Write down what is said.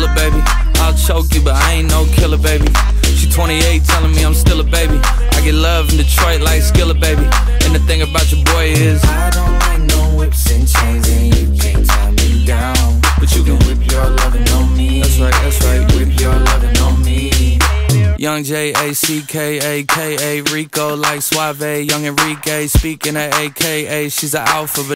Thriller, baby. I'll choke you, but I ain't no killer, baby. She 28, telling me I'm still a baby. I get love in Detroit like Skillet, baby. And the thing about your boy is I don't like no whips and chains, and you can't tie me down. But you can whip your lovin' on me. That's right, that's right. Whip your lovin' on me. Young Jackaka, Rico like Suave. Young Enrique, speaking at AKA. She's an alpha, but